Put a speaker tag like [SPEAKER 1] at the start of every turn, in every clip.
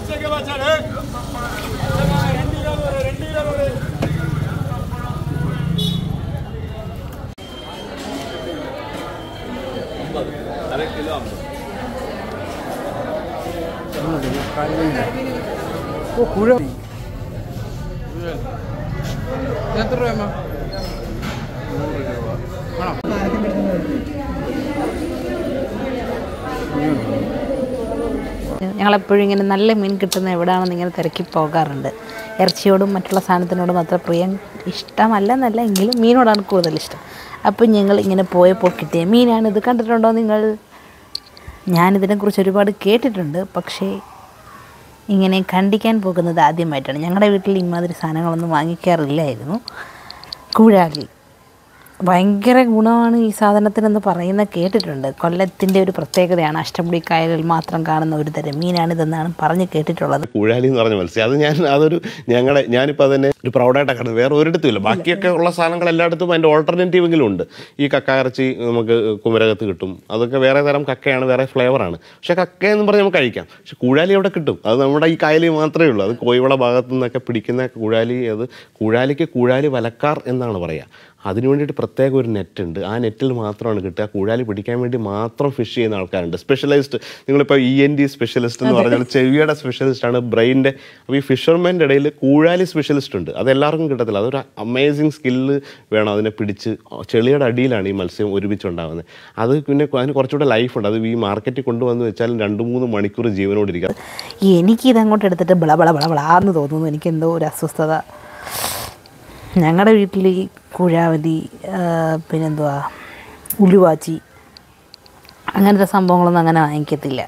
[SPEAKER 1] എത്ര രൂപ?
[SPEAKER 2] ഞങ്ങളെപ്പോഴും ഇങ്ങനെ നല്ല മീൻ കിട്ടുന്ന എവിടെയാണെന്ന് ഇങ്ങനെ തിരക്കി പോകാറുണ്ട്. ഇറച്ചിയോടും മറ്റുള്ള സാധനത്തിനോടും അത്ര ഇഷ്ടമല്ലെന്നല്ല, എങ്കിലും മീനോടാണ് കൂടുതലിഷ്ടം. അപ്പം ഞങ്ങൾ ഇങ്ങനെ പോയപ്പോൾ കിട്ടിയ മീനാണിത്. കണ്ടിട്ടുണ്ടോ നിങ്ങൾ? ഞാനിതിനെക്കുറിച്ച് ഒരുപാട് കേട്ടിട്ടുണ്ട്, പക്ഷേ ഇങ്ങനെ കണ്ടിക്കാൻ പോകുന്നത് ആദ്യമായിട്ടാണ്. ഞങ്ങളുടെ വീട്ടിൽ ഇമാതിരി സാധനങ്ങളൊന്നും വാങ്ങിക്കാറില്ലായിരുന്നു. കൂഴാലി ഭയങ്കര ഗുണമാണ് ഈ സാധനത്തിനെന്ന് പറയുന്ന കേട്ടിട്ടുണ്ട്. കൊല്ലത്തിൻ്റെ ഒരു പ്രത്യേകതയാണ്. അഷ്ടമുടി കായലിൽ മാത്രം കാണുന്ന ഒരു തരം മീനാണിതെന്നാണ് പറഞ്ഞ് കേട്ടിട്ടുള്ളത്.
[SPEAKER 3] കൂഴാലി എന്ന് പറഞ്ഞ മത്സ്യം അത് ഞാനിപ്പോൾ അതിനെ ഒരു പ്രൗഡായിട്ടാണ് കാണുന്നത്. വേറെ ഒരിടത്തും ഇല്ല. ബാക്കിയൊക്കെ ഉള്ള സാധനങ്ങൾ എല്ലായിടത്തും അതിൻ്റെ ഓൾട്ടർനേറ്റീവെങ്കിലും ഉണ്ട്. ഈ കക്ക ഇറച്ചി നമുക്ക് കുമരകത്ത് കിട്ടും. അതൊക്കെ വേറെ തരം കക്കയാണ്, വേറെ ഫ്ലേവറാണ്. പക്ഷേ കക്കയെന്ന് പറഞ്ഞ് നമുക്ക് കഴിക്കാം. പക്ഷെ കൂഴാലി അവിടെ കിട്ടും. അത് നമ്മുടെ ഈ കായലിൽ മാത്രമേ ഉള്ളൂ. അത് കോഴിവള ഭാഗത്തു നിന്നൊക്കെ പിടിക്കുന്ന കൂഴാലി. അത് കൂഴാലിക്ക് കൂഴാലി വലക്കാർ എന്നാണ് പറയുക. അതിനു വേണ്ടിയിട്ട് പ്രത്യേക ഒരു നെറ്റുണ്ട്. ആ നെറ്റിൽ മാത്രമാണ് കിട്ടുക. കൂഴാലി പിടിക്കാൻ വേണ്ടി മാത്രം ഫിഷ് ചെയ്യുന്ന ആൾക്കാരുണ്ട്. സ്പെഷ്യലൈസ്ഡ്. നിങ്ങളിപ്പോൾ ENT സ്പെഷ്യലിസ്റ്റ് എന്ന് പറഞ്ഞാൽ ചെവിയുടെ സ്പെഷ്യലിസ്റ്റാണ്, ബ്രെയിൻ്റെ. അപ്പോൾ ഈ ഫിഷർമാൻ്റെ ഇടയിൽ കൂഴാലി സ്പെഷ്യലിസ്റ്റ് ഉണ്ട്. അതെല്ലാവർക്കും കിട്ടത്തില്ല. അതൊരു അമേസിങ് സ്കില്ല് വേണം. അതിനെ പിടിച്ച് ചെളിയുടെ അടിയിലാണ് ഈ മത്സ്യം ഒരുമിച്ചുണ്ടാകുന്നത്. അത് പിന്നെ അതിന് കുറച്ചുകൂടെ ലൈഫുണ്ട്. അത് ഈ മാർക്കറ്റിൽ കൊണ്ടുവന്ന് വെച്ചാലും 2-3 മണിക്കൂർ ജീവനോടിരിക്കുക.
[SPEAKER 2] എനിക്കിതങ്ങോട്ട് എടുത്തിട്ട് ബളാന്ന് തോന്നുന്നു. എനിക്കെന്തോ ഒരു അസ്വസ്ഥത. ഞങ്ങളുടെ വീട്ടിൽ ഈ കുഴാവലി, പിന്നെന്തുവാ ഉലുവാച്ചി, അങ്ങനത്തെ സംഭവങ്ങളൊന്നും അങ്ങനെ വാങ്ങിക്കത്തില്ല.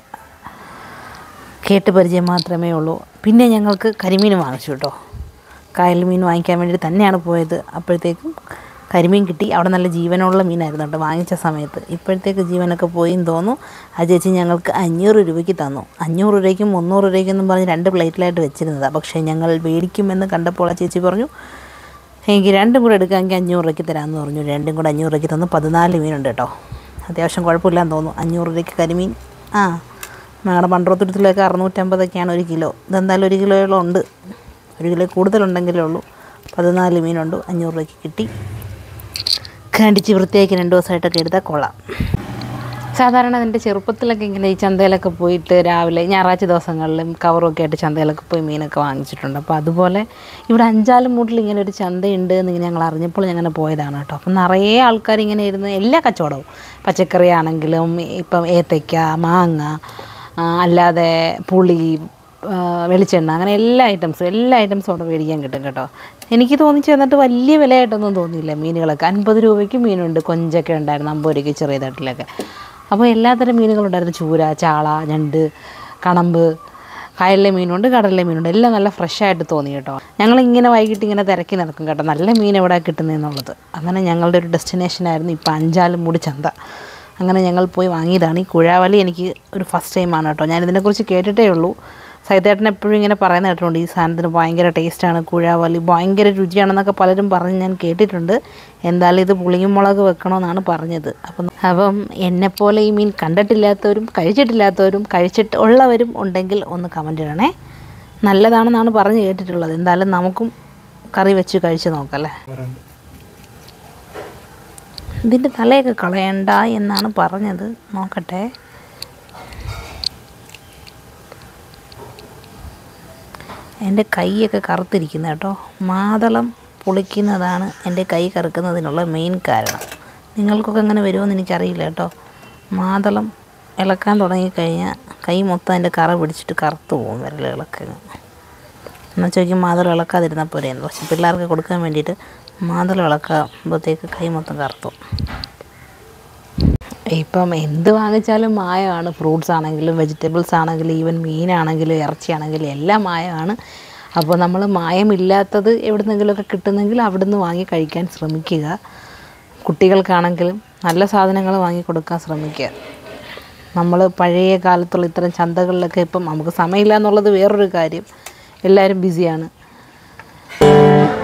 [SPEAKER 2] കേട്ട് പരിചയം മാത്രമേ ഉള്ളൂ. പിന്നെ ഞങ്ങൾക്ക് കരിമീൻ വാങ്ങിച്ചു കേട്ടോ. കായൽ മീൻ വാങ്ങിക്കാൻ വേണ്ടിയിട്ട് തന്നെയാണ് പോയത്. അപ്പോഴത്തേക്കും കരിമീൻ കിട്ടി. അവിടെ നല്ല ജീവനുള്ള മീനായിരുന്നു കേട്ടോ വാങ്ങിച്ച സമയത്ത്. ഇപ്പോഴത്തേക്ക് ജീവനൊക്കെ പോയിന്ന് തോന്നുന്നു. ആ ചേച്ചി ഞങ്ങൾക്ക് 500 രൂപയ്ക്ക് തന്നു. 500 രൂപയ്ക്കും 300 രൂപയ്ക്കെന്നും പറഞ്ഞ് 2 പ്ലേറ്റിലായിട്ട് വെച്ചിരുന്നതാണ്. പക്ഷേ ഞങ്ങൾ മേടിക്കുമെന്ന് കണ്ടപ്പോൾ ആ ചേച്ചി പറഞ്ഞു, എനിക്ക് 2 കൂടെ എടുക്കാമെങ്കിൽ 500 രൂപയ്ക്ക് തരാമെന്ന് പറഞ്ഞു. 2 കൂടെ 500 രൂപയ്ക്ക് തന്നു. 14 മീനുണ്ട് കേട്ടോ. അത്യാവശ്യം കുഴപ്പമില്ലാന്ന് തോന്നുന്നു. 500 രൂപയ്ക്ക് കരിമീൻ. ഞങ്ങളുടെ മൺട്രോത്തുരുത്തിലേക്ക് 650ഒക്കെയാണ് 1 കിലോ. ഇതെന്തായാലും 1 കിലോയോളം ഉണ്ട്. 1 കിലോ കൂടുതലുണ്ടെങ്കിലേ ഉള്ളൂ. 14 മീനുണ്ട്. 500 രൂപയ്ക്ക് കിട്ടി. കണ്ടിച്ച് വൃത്തിയാക്കി 2 ദിവസമായിട്ടൊക്കെ എടുത്താൽ കൊള്ളാം. സാധാരണ എൻ്റെ ചെറുപ്പത്തിലൊക്കെ ഇങ്ങനെ ഈ ചന്തയിലൊക്കെ പോയിട്ട് രാവിലെ ഞായറാഴ്ച ദിവസങ്ങളിലും കവറൊക്കെ ആയിട്ട് ചന്തയിലൊക്കെ പോയി മീനൊക്കെ വാങ്ങിച്ചിട്ടുണ്ട്. അപ്പോൾ അതുപോലെ ഇവിടെ അഞ്ചാലും മൂട്ടിൽ ഇങ്ങനെ ഒരു ചന്തയുണ്ട് എന്നിങ്ങനെ ഞങ്ങൾ അറിഞ്ഞപ്പോൾ ഞങ്ങനെ പോയതാണ് കേട്ടോ. അപ്പം നിറയെ ആൾക്കാർ ഇങ്ങനെ ഇരുന്ന് എല്ലാ കച്ചവടവും, പച്ചക്കറി ആണെങ്കിലും ഇപ്പം ഏത്തയ്ക്ക, മാങ്ങ, അല്ലാതെ പുളി, വെളിച്ചെണ്ണ, അങ്ങനെ എല്ലാ ഐറ്റംസും അവിടെ മേടിക്കാൻ കിട്ടും കേട്ടോ. എനിക്ക് തോന്നിച്ച് എന്നിട്ട് വലിയ വിലയായിട്ടൊന്നും തോന്നിയില്ല. മീനുകളൊക്കെ 50 രൂപയ്ക്ക് മീനുണ്ട്. കൊഞ്ചൊക്കെ ഉണ്ടായിരുന്നു 50 രൂപയ്ക്ക് ചെറിയ തട്ടിലൊക്കെ. അപ്പോൾ എല്ലാത്തരം മീനുകളുണ്ടായിരുന്നു. ചൂര, ചാള, ഞണ്ട്, കണമ്പ്, കായലിലെ മീനുണ്ട്, കടലിലെ മീനുണ്ട്. എല്ലാം നല്ല ഫ്രഷായിട്ട് തോന്നി കേട്ടോ. ഞങ്ങളിങ്ങനെ വൈകിട്ട് ഇങ്ങനെ തിരക്കി നടക്കും കേട്ടോ, നല്ല മീൻ എവിടെ കിട്ടുന്നതെന്നുള്ളത്. അങ്ങനെ ഞങ്ങളുടെ ഒരു ഡെസ്റ്റിനേഷനായിരുന്നു ഇപ്പോൾ അഞ്ചാലുംമൂട് ചന്ത. അങ്ങനെ ഞങ്ങൾ പോയി വാങ്ങിയതാണ്. ഈ കുഴാവലി എനിക്ക് ഒരു ഫസ്റ്റ് ടൈമാണ് കേട്ടോ. ഞാനിതിനെക്കുറിച്ച് കേട്ടിട്ടേ ഉള്ളൂ. സൈതേട്ടൻ എപ്പോഴും ഇങ്ങനെ പറയുന്ന കേട്ടിട്ടുണ്ട്, ഈ സാധനത്തിന് ഭയങ്കര ടേസ്റ്റാണ്, കുഴാവലി ഭയങ്കര രുചിയാണെന്നൊക്കെ പലരും പറഞ്ഞ് ഞാൻ കേട്ടിട്ടുണ്ട്. എന്തായാലും ഇത് പുളിയും മുളക് വെക്കണമെന്നാണ് പറഞ്ഞത്. അപ്പം എന്നെപ്പോലെ ഈ മീൻ കണ്ടിട്ടില്ലാത്തവരും കഴിച്ചിട്ട് ഉള്ളവരും ഉണ്ടെങ്കിൽ ഒന്ന് കമൻ്റ് ഇടണേ. നല്ലതാണെന്നാണ് പറഞ്ഞ് കേട്ടിട്ടുള്ളത്. എന്തായാലും നമുക്കും കറി വെച്ച് കഴിച്ച് നോക്കല്ലേ. ഇതിൻ്റെ തലയൊക്കെ കളയണ്ട എന്നാണ് പറഞ്ഞത്. നോക്കട്ടെ. എൻ്റെ കൈയൊക്കെ കറുത്തിരിക്കുന്നത് കേട്ടോ. മാതളം പൊളിക്കുന്നതാണ് എൻ്റെ കൈ കറുക്കുന്നതിനുള്ള മെയിൻ കാരണം. നിങ്ങൾക്കൊക്കെ അങ്ങനെ വരുമോയെന്ന് എനിക്കറിയില്ല കേട്ടോ. മാതളം ഇളക്കാൻ തുടങ്ങിക്കഴിഞ്ഞാൽ കൈ മൊത്തം എൻ്റെ കറ പിടിച്ചിട്ട് കറുത്ത് പോകും വിരലുകളൊക്കെ. എന്നാൽ ചോദിക്കും മാതളം ഇളക്കാതിരുന്നാൽ പോരെയെന്ന്. പക്ഷെ പിള്ളേർക്ക് കൊടുക്കാൻ വേണ്ടിയിട്ട് മാതളം ഇളക്കുമ്പോഴത്തേക്ക് കൈ മൊത്തം കറുത്തു. ഇപ്പം എന്ത് വാങ്ങിച്ചാലും മായമാണ്. ഫ്രൂട്ട്സ് ആണെങ്കിലും വെജിറ്റബിൾസ് ആണെങ്കിലും ഈവൻ മീനാണെങ്കിലും ഇറച്ചിയാണെങ്കിലും എല്ലാം മായമാണ്. അപ്പോൾ നമ്മൾ മായമില്ലാത്തത് എവിടുന്നെങ്കിലുമൊക്കെ കിട്ടുന്നെങ്കിൽ അവിടുന്ന് വാങ്ങി കഴിക്കാൻ ശ്രമിക്കുക. കുട്ടികൾക്കാണെങ്കിലും നല്ല സാധനങ്ങൾ വാങ്ങിക്കൊടുക്കാൻ ശ്രമിക്കുക. നമ്മൾ പഴയ കാലത്തുള്ള ഇത്തരം ചന്തകളിലൊക്കെ ഇപ്പം നമുക്ക് സമയമില്ല എന്നുള്ളത് വേറൊരു കാര്യം. എല്ലാവരും ബിസിയാണ്.